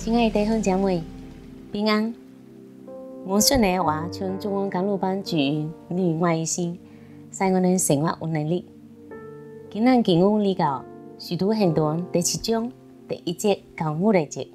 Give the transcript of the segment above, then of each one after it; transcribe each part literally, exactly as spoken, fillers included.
亲爱的弟兄姐妹，平安！我顺利话从中央甘露班主语女爱的心，使我们生活有能力。今日经文里教许多行动第七章第一节到五六节。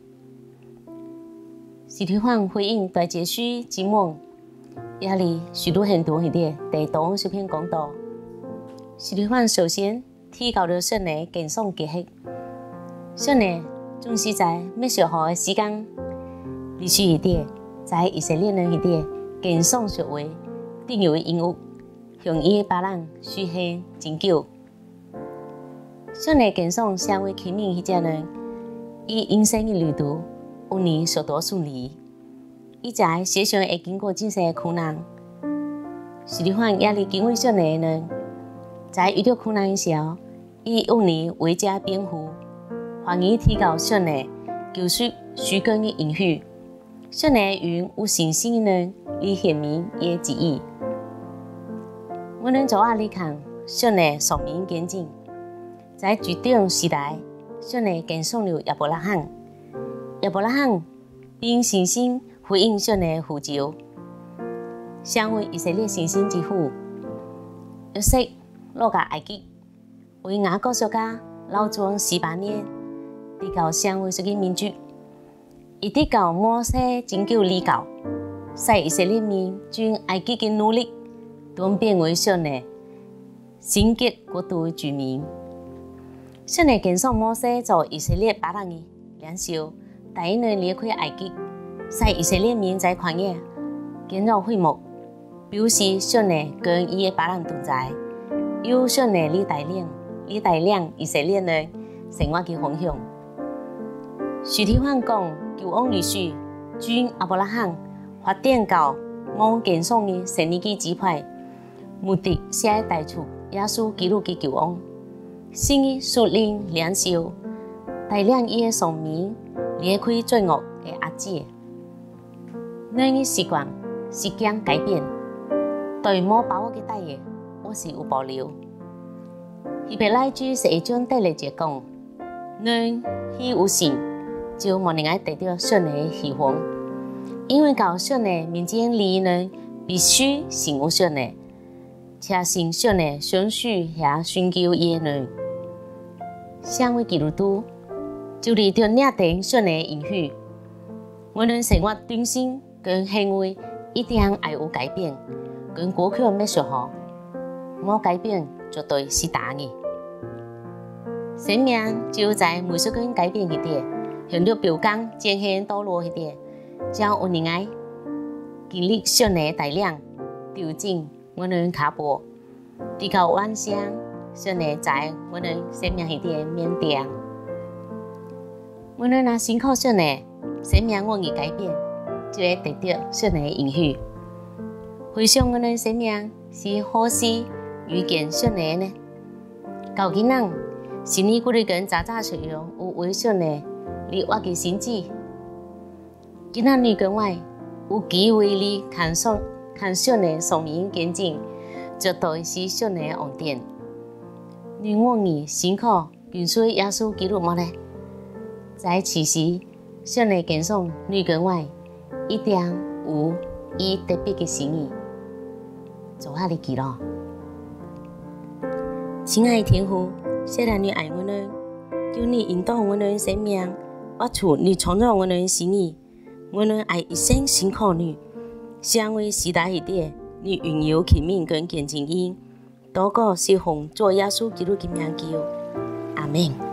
使徒行回应大结束之梦，也里许多行动里的第多十篇讲道。使徒行首先提到了顺利敬送计划，顺利总是在咩时候的时间，历史里的在以色列人里的敬送社会定有因物，向伊别人许下拯救。顺利敬送社会启明迄只人，伊人生的旅途有你所多顺利，伊在世上会经过真些苦难。使徒行也里经历顺利的人，在遇到苦难的时候，伊有你为家辩护。愿意提高顺利，求出虚根的应许。顺利用有信心的人来显明伊的旨意。我们做下来看，顺利说明见证，在绝顶时代，顺利跟上了亚伯拉罕。亚伯拉罕凭信心回应顺利的呼召，成为以色列信心之父。约瑟落到埃及，为雅各国家流传四百年。得到成为一个民族，伊得到摩西拯救离教，使以色列民从埃及的奴隶，转变为上帝圣洁国度的居民。上帝跟上摩西做以色列百人的领袖，带领人离开埃及，使以色列民在旷野建造会幕，表示上帝跟伊的百人同在，由上帝来带领，来带领以色列人生活的方向。使徒行讲救恩历史，从亚伯拉罕发展到蒙跟上的神理支派，目的是要带出耶稣基督的救恩。新的属灵领袖带领伊的son民离开罪恶的压制。咱的习惯是将改变，对无把握的大业，我是有保留。希伯来书十一章第六节讲，咱khi有信。就无能爱得到顺利的希望，因为到顺利面前离人必须信有顺利，且信顺利相许也寻求伊的人。成为基督徒，就是着领定顺利的应许。我们生活中心跟行为一定要有改变，跟过去没说好，无改变绝对是大的。生命就在每一个改变里底。向着标杆前行道路迄点，将有人爱经历顺利带领，调整我们脚步，直到完成顺利在我们生命迄点面顶。我们若辛苦顺利，生命愿意改变，就会得到顺利的应许。回想我们生命是何时遇见顺利呢？到今日，是你鼓励跟早早使用有为顺利。你我嘅心智，今仔日跟我有机会你看上看上的上面见证，绝对是上的恩典。你愿意辛苦跟随耶稣基督么呢？在此时，上的见证你跟我一定有伊特别嘅心意，做下你记录。亲爱的天父，谢谢你爱我们，求你引导我们生命。我出你创造我们的心意，我们爱一生辛苦你，成为时代里的你拥有启明跟见证因，祷告是奉主耶稣基督的名求，阿门。